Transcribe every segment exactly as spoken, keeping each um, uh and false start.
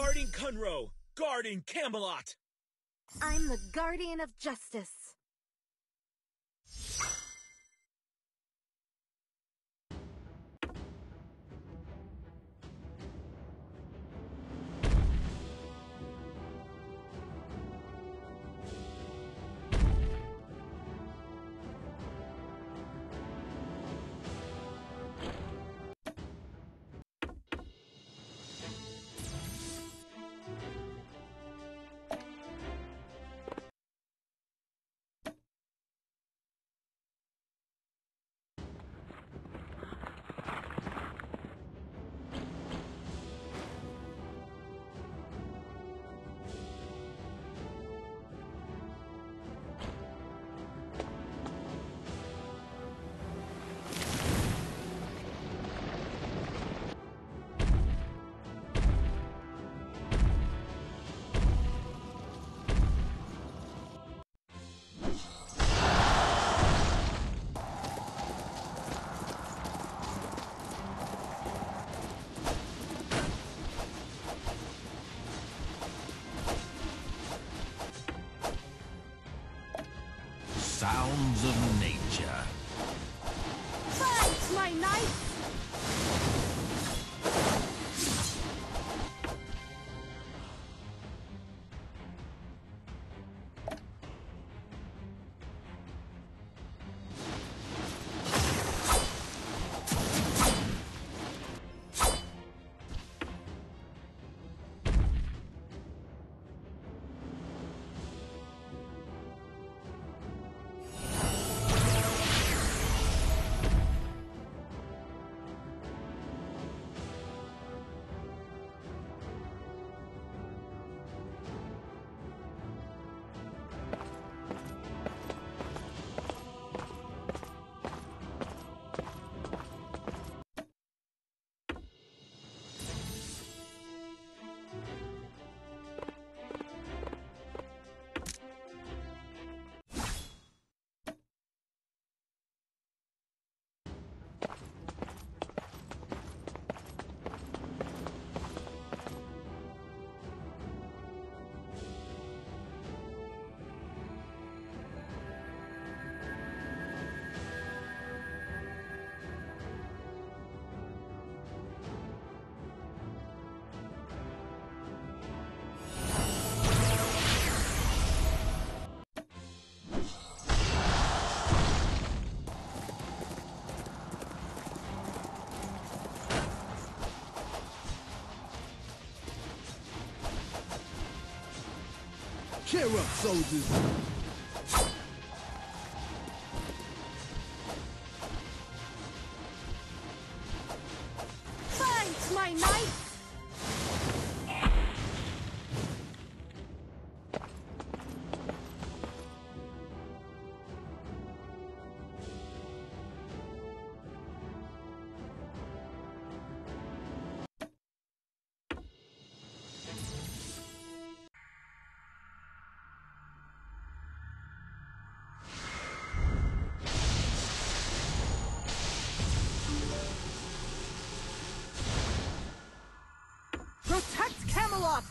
Guarding Conroe, guarding Camelot. I'm the guardian of justice. Sounds of nature. Fight, my knight! Cheer up, soldiers! Fight, my knight! Protect Camelot!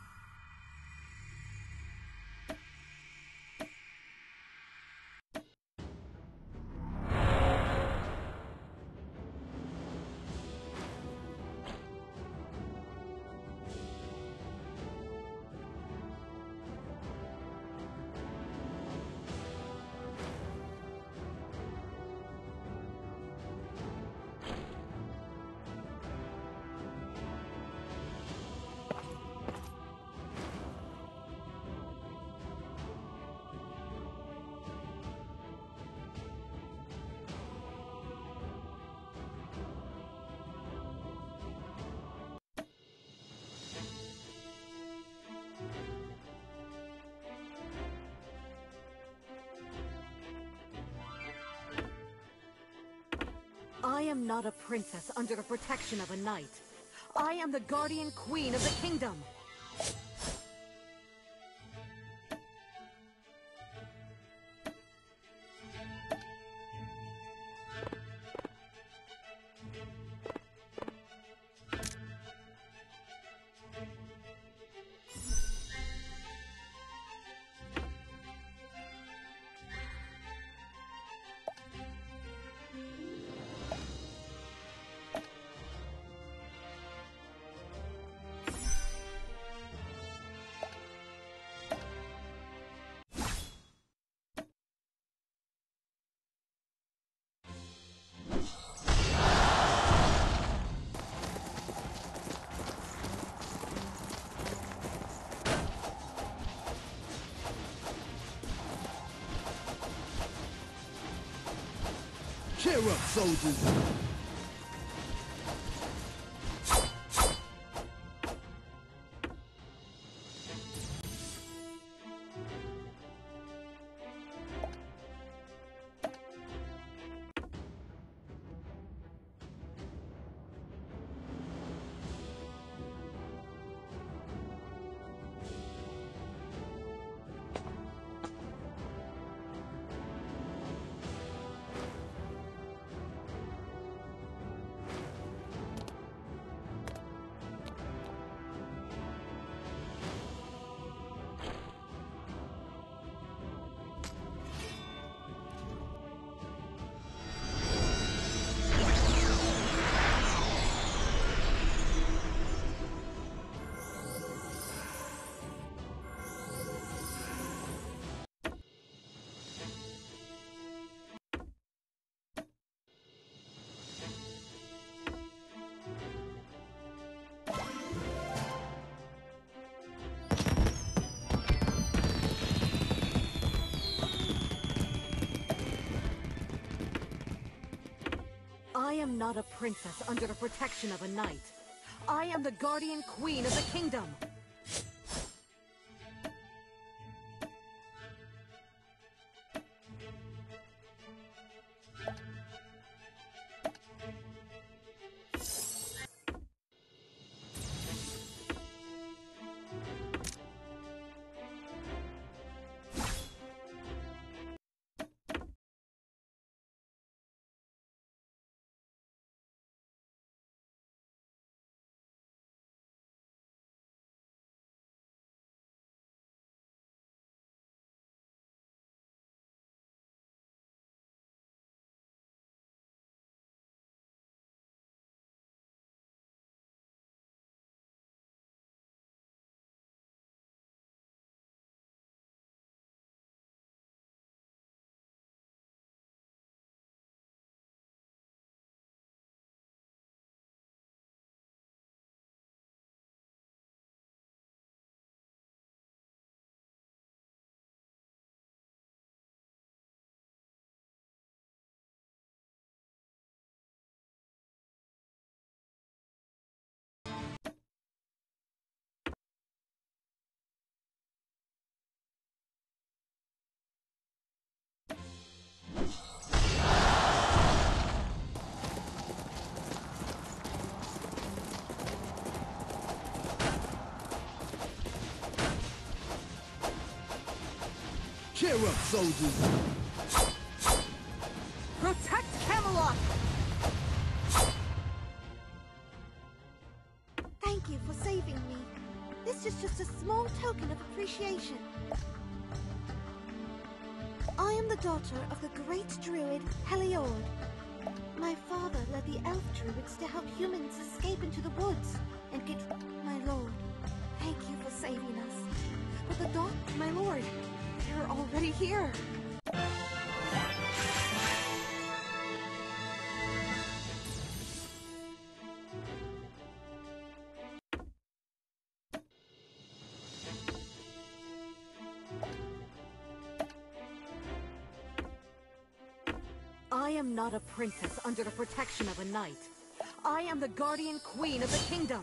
I am not a princess under the protection of a knight. I am the guardian queen of the kingdom. Cheer up, soldiers! I am not a princess under the protection of a knight. I am the guardian queen of the kingdom. Cheer up, soldiers! Protect Camelot! Thank you for saving me. This is just a small token of appreciation. I am the daughter of the great druid Heliod. My father led the elf druids to help humans escape into the woods and get... My lord, thank you for saving us. But the dark, my lord, they're already here. I am not a princess under the protection of a knight. I am the guardian queen of the kingdom.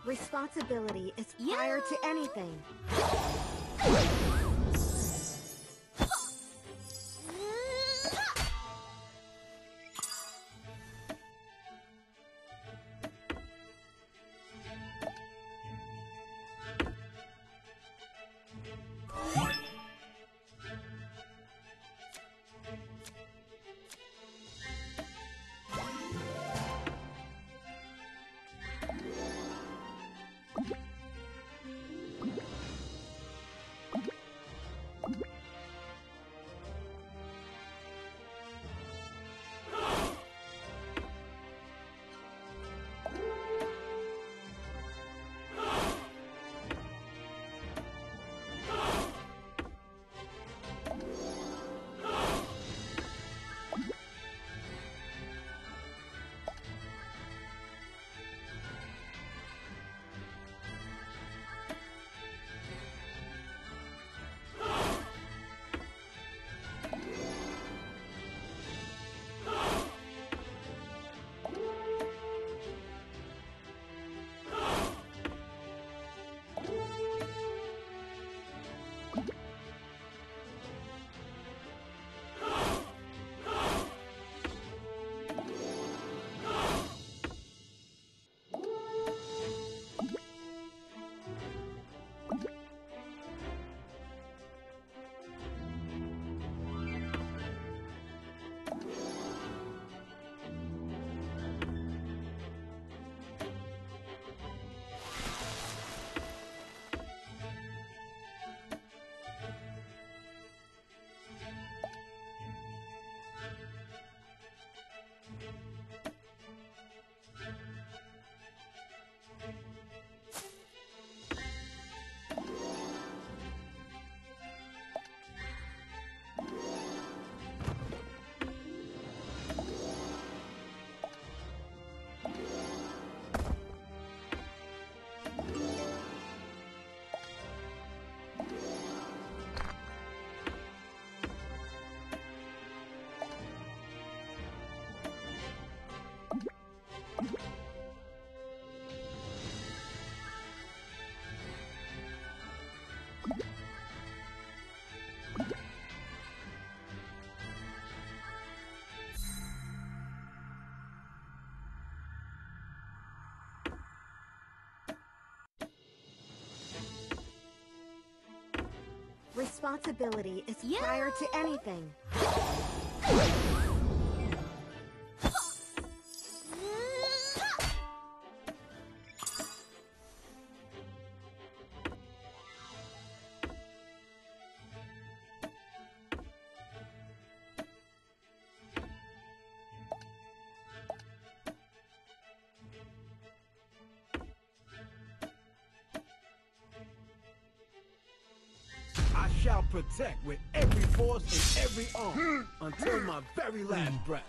Responsibility is prior to anything. Responsibility is Yeah. prior to anything. I shall protect with every force and every arm until my very last breath.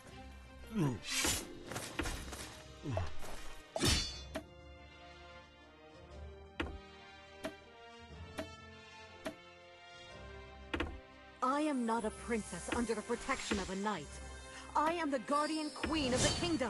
I am not a princess under the protection of a knight. I am the guardian queen of the kingdom.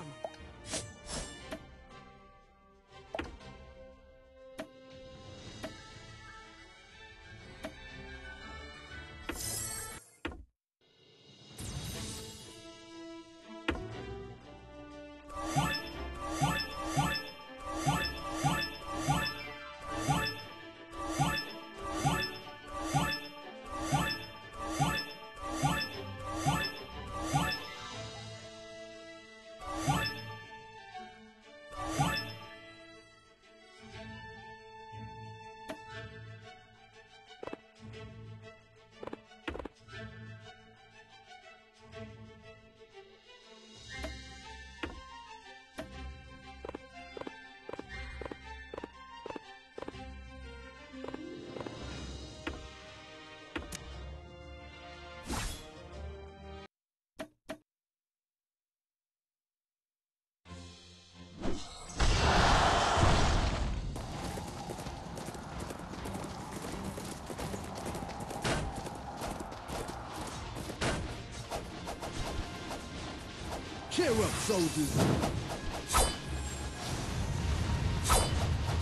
Cheer up, soldiers.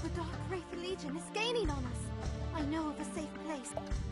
The Dark Wraith Legion is gaining on us. I know of a safe place.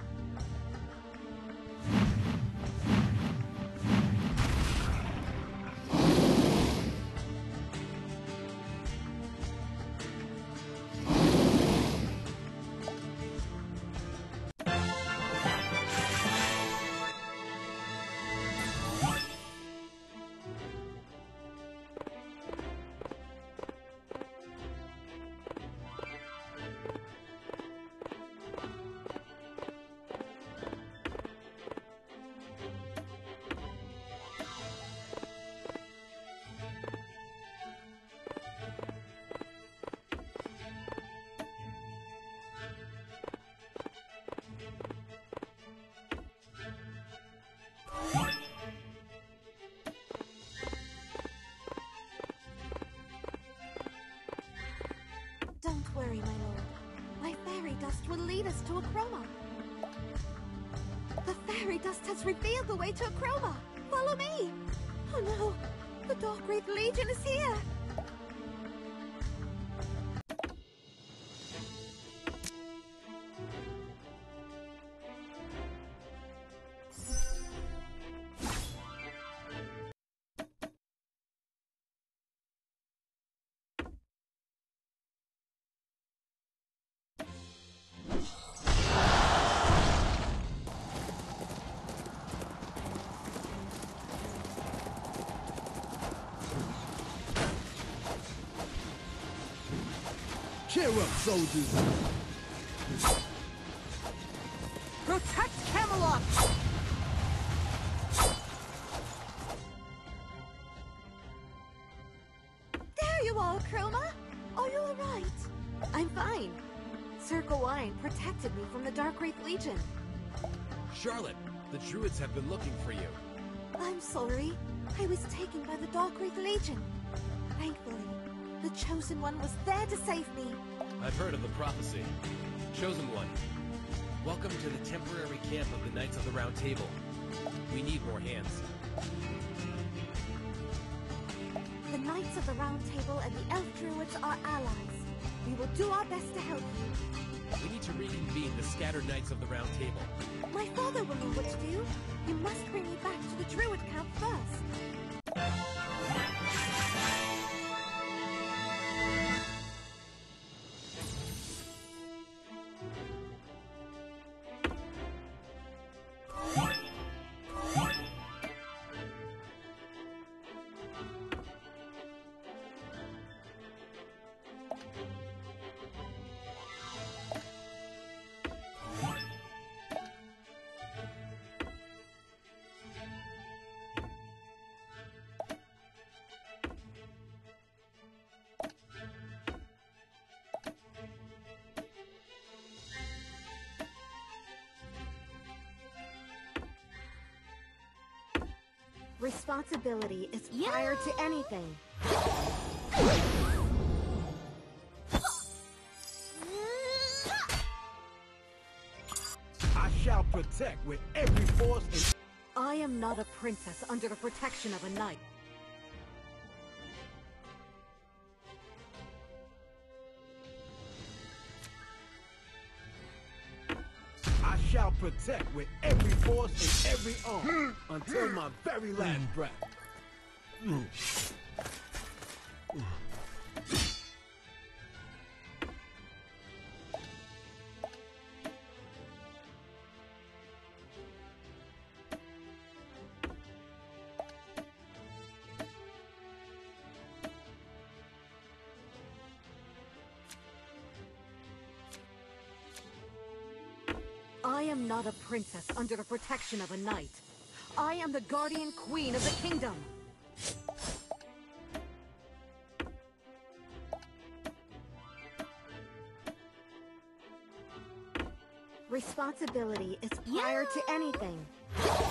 Don't worry, my lord. My fairy dust will lead us to Oglplays. The fairy dust has revealed the way to Oglplays. Follow me! Oh no! The Dark Wraith Legion is here! Cheer up, soldiers! Protect Camelot! There you are, Oglplays! Are you alright? I'm fine. Sir Gawain protected me from the Dark Wraith Legion. Charlotte, the druids have been looking for you. I'm sorry. I was taken by the Dark Wraith Legion. Thankfully, the Chosen One was there to save me. I've heard of the prophecy. Chosen One, welcome to the temporary camp of the Knights of the Round Table. We need more hands. The Knights of the Round Table and the Elf Druids are allies. We will do our best to help you. We need to reconvene the scattered Knights of the Round Table. My father will know what to do. You must bring me back to the Druid camp first. Responsibility is prior to anything. I shall protect with every force and... I am not a princess under the protection of a knight. I shall protect with every force and every arm until my very last breath. I am not a princess under the protection of a knight. I am the guardian queen of the kingdom. Responsibility is prior to anything.